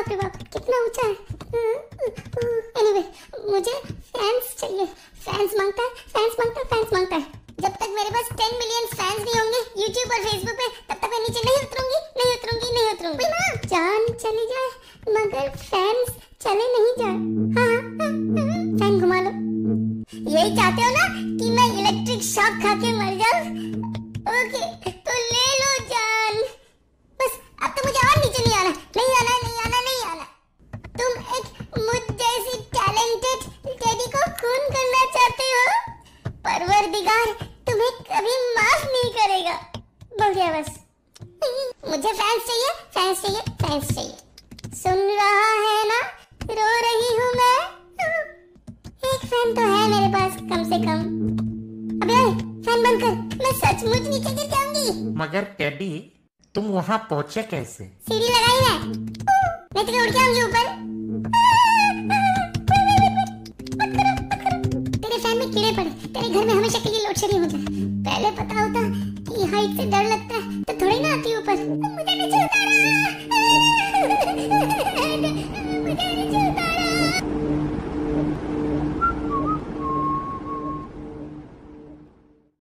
बाप रे बाप, कितना ऊंचा है। एनीवे, मुझे फैंस चाहिए। फैंस मांगता है, फैंस मांगता है, फैंस मांगता है। जब तक मेरे पास 10 मिलियन फैंस नहीं होंगे यूट्यूब और फेसबुक पे, तब तक मैं नीचे नहीं उतरूंगी, नहीं उतरूंगी, नहीं उतरूंगी। जान चली जाए मगर फैंस चले नहीं जाए। हाँ, फैन घुमा लो। यही चाहते हो ना कि मैं इलेक्ट्रिक शॉक खा के मर जाऊं? ओके, तो ले लो जान। बस अब तो मुझे और नीचे नहीं आना, नहीं आना, नहीं आना, नहीं आना। तुम एक मुझ जैसी टैलेंटेड टेडी को खून करना चाहते हो? परवरदिगार तुम्हें कभी माफ नहीं करेगा। बोल गया बस। मुझे फैंस चाहिए, फैंस चाहिए, फैंस चाहिए। सुन रहा है ना, रो रही हूँ मैं। एक फैन तो है मेरे पास कम से कम। अबे ओए, फैन बंद कर, मैं सचमुच नीचे गिर जाऊंगी। मगर टेडी, तुम वहाँ पहुँचे कैसे? सीढ़ी लगाई है, नहीं तो उड़ के आऊंगी ऊपर। तेरे फैन में कीड़े पड़े, तेरे घर में हमेशा के लिए लोड शेडिंग हो जाए। पहले पता होता कि हाइट से डर